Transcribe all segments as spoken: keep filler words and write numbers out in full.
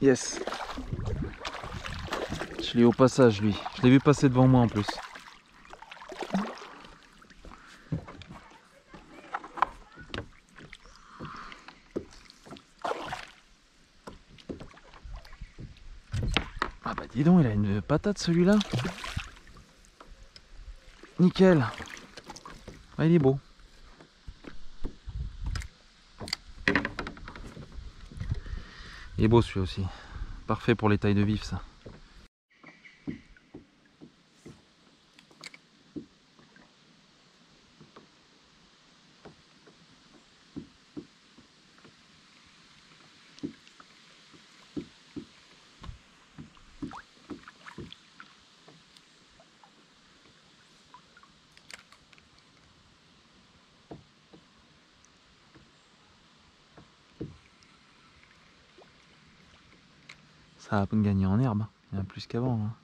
Yes. Je l'ai au passage lui. Je l'ai vu passer devant moi en plus. Ah bah dis donc, il a une patate celui-là. Nickel. Ah, il est beau. Il est beau celui-là aussi. Parfait pour les tailles de vif ça. Ça a gagné en herbe, il y en a plus qu'avant. Hein.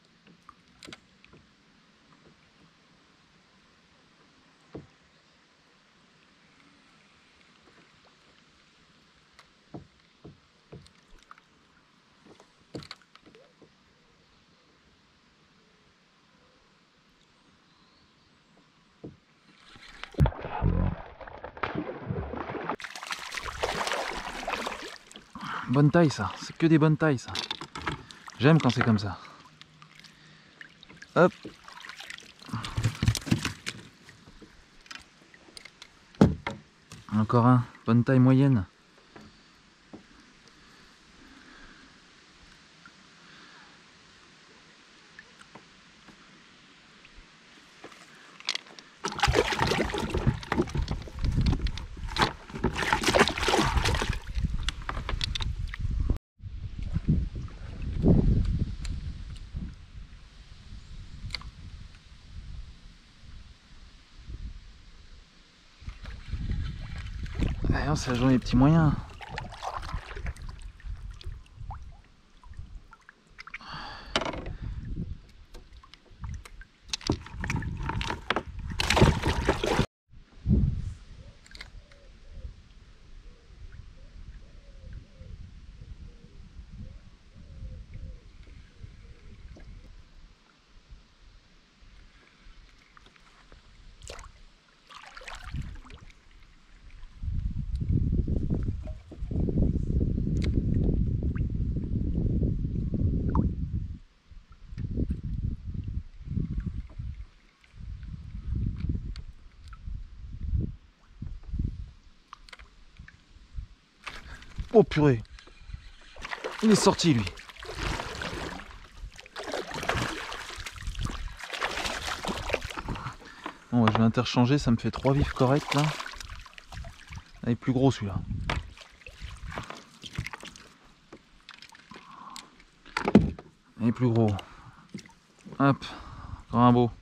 Bonne taille ça, c'est que des bonnes tailles ça. J'aime quand c'est comme ça. Hop. Encore un, bonne taille moyenne. Ah, c'est la journée des petits moyens. Oh purée. Il est sorti lui. Bon, je vais interchanger, ça me fait trois vifs corrects là. Il est plus gros celui-là. Il est plus gros. Hop, encore un beau.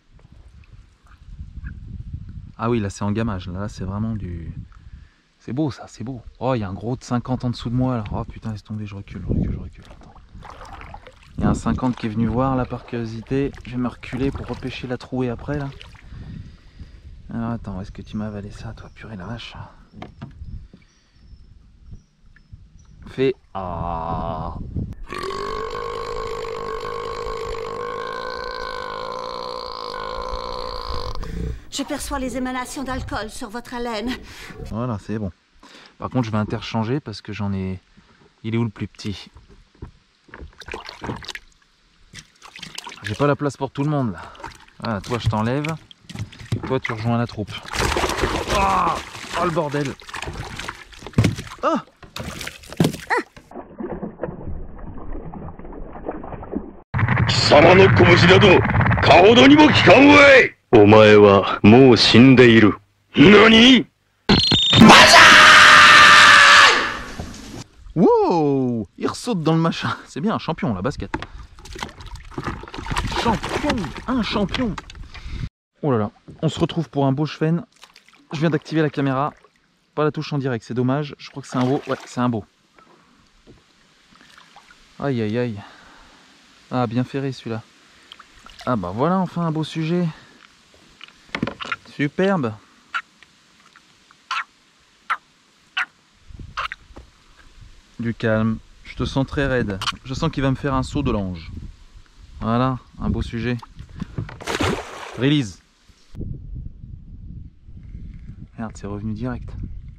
Ah oui, là c'est en gamage, là c'est vraiment du... C'est beau ça, c'est beau. Oh, il y a un gros de cinquante en dessous de moi là. Oh putain, laisse tomber, je recule, je recule, je recule. Attends. Il y a un cinquante qui est venu voir là par curiosité. Je vais me reculer pour repêcher la trouée après là. Alors attends, où est-ce que tu m'as avalé ça toi, purée la vache. Fais... Ah. Je perçois les émanations d'alcool sur votre haleine. Voilà, c'est bon. Par contre, je vais interchanger parce que j'en ai... Il est où le plus petit? J'ai pas la place pour tout le monde là. Voilà, toi je t'enlève. Toi tu rejoins la troupe. Oh, oh le bordel. Oh, wow, il ressaute dans le machin. C'est bien, un champion la basket. Champion, un champion. Oh là là, on se retrouve pour un beau chevenne. Je viens d'activer la caméra. Pas la touche en direct, c'est dommage. Je crois que c'est un beau. Ouais, c'est un beau. Aïe aïe aïe. Ah, bien ferré celui-là. Ah bah voilà, enfin un beau sujet. Superbe. Du calme, Je te sens très raide. Je sens qu'il va me faire un saut de l'ange. Voilà, un beau sujet. Release. Merde, c'est revenu direct.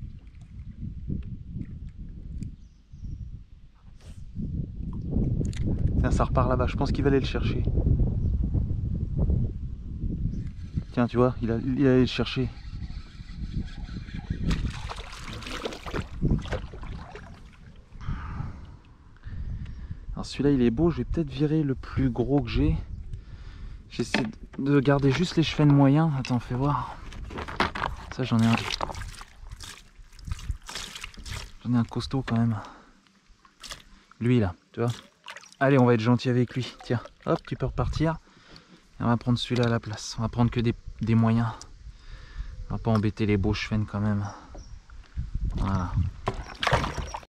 Tiens, ça repart là-bas. Je pense qu'il va aller le chercher. Tiens, tu vois, il, a, il allait le chercher. Alors celui-là, il est beau. Je vais peut-être virer le plus gros que j'ai. J'essaie de garder juste les chevens moyens. Attends, fais voir. Ça, j'en ai un. J'en ai un costaud quand même. Lui, là, tu vois. Allez, on va être gentil avec lui. Tiens, hop, tu peux repartir. Et on va prendre celui-là à la place. On va prendre que des, des moyens. On va pas embêter les beaux chevens quand même. Voilà.